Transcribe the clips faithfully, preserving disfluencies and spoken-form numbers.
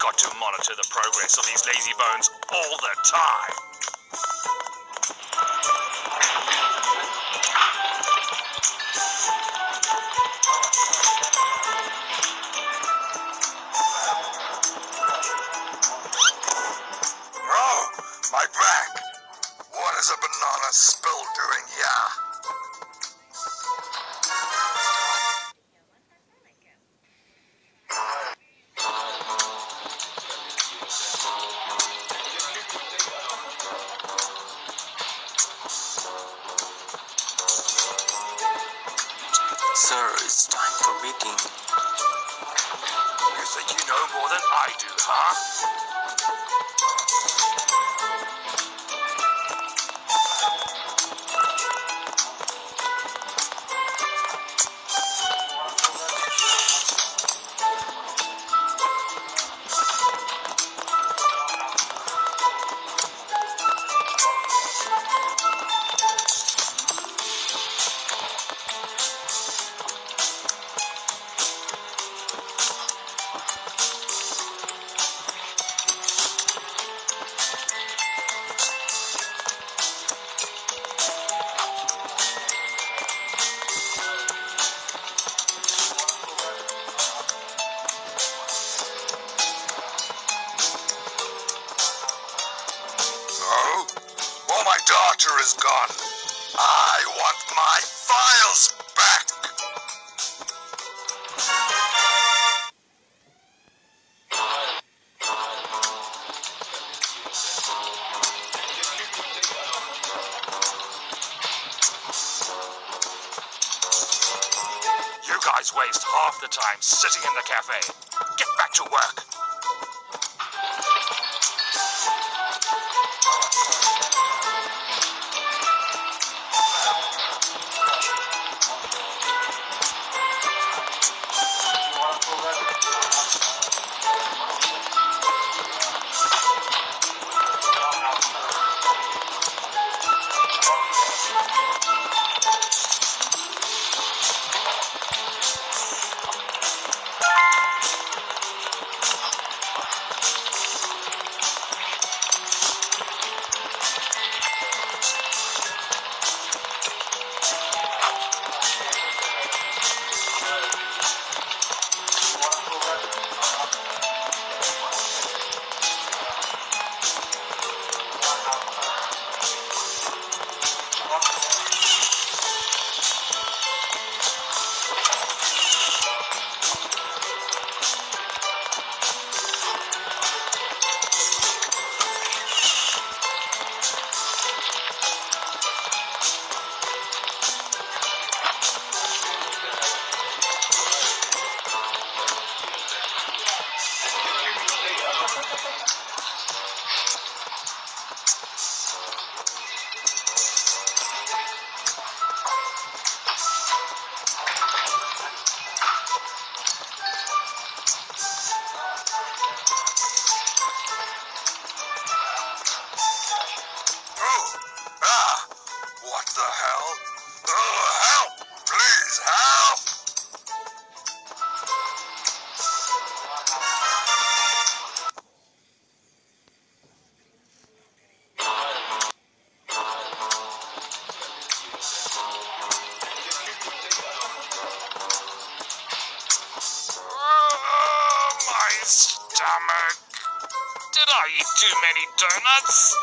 got to monitor the progress of these lazy bones all the time. Oh, my back! What is a banana spill doing here? Sir, it's time for meeting. You think you know more than I do, huh? Oh? Well, my daughter is gone. I want my files back! You guys waste half the time sitting in the cafe. Get back to work. Oh, ah, what the hell? Oh, help! Please, help! Oh, my stomach. Did I eat too many donuts?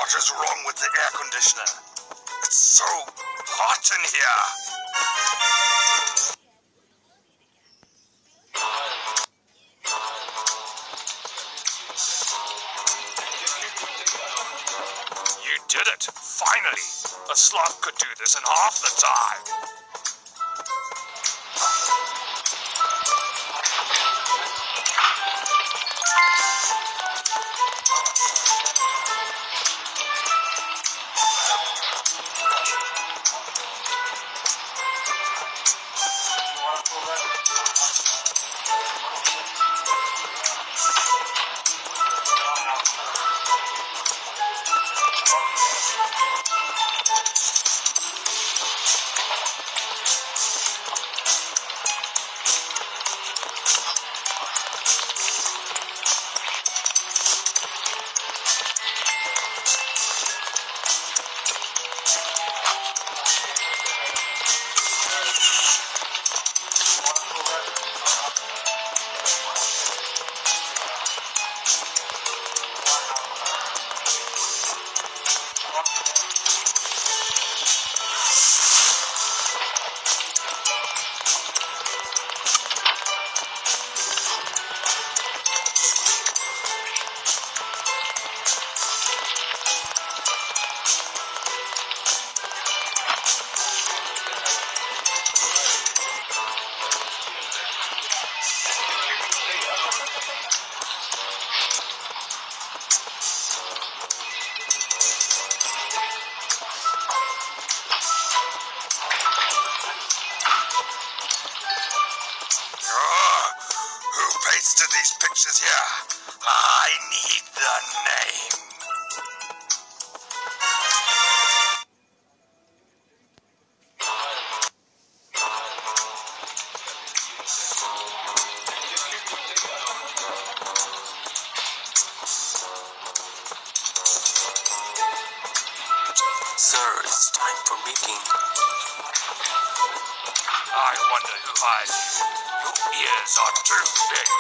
What is wrong with the air conditioner? It's so hot in here. You did it! Finally! A sloth could do this in half the time! Pasted these pictures here. I need the name. Sir, it's time for meeting. I wonder who hired you. Your ears are too big.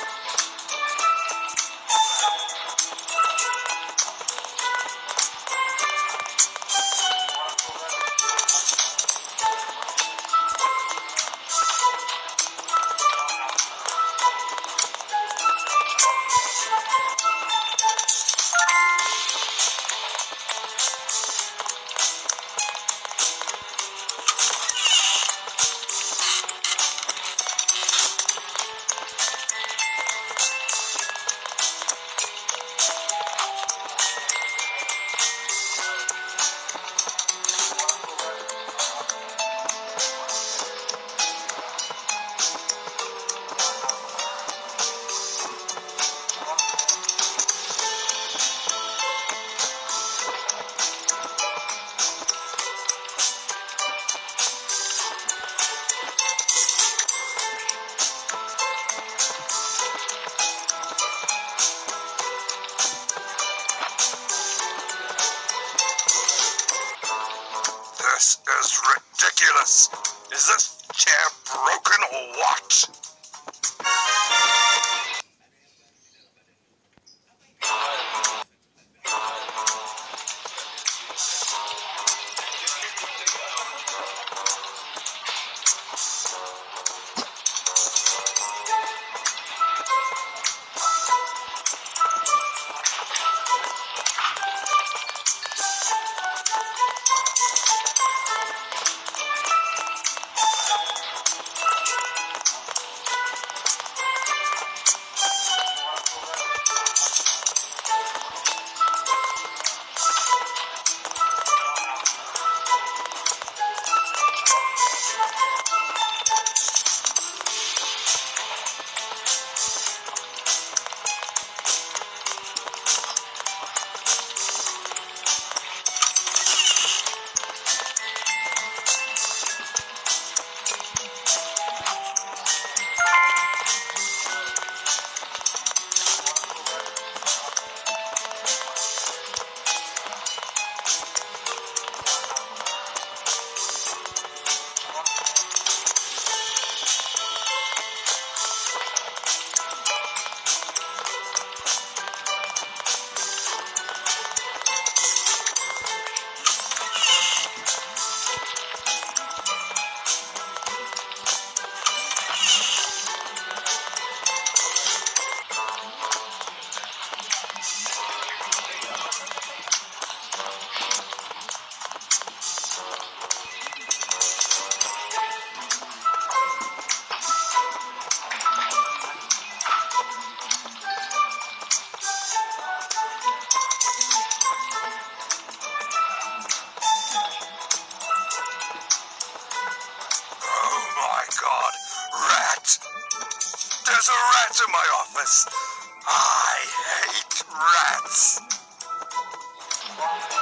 This is ridiculous. Is this chair broken or what? rats in my office. I hate rats.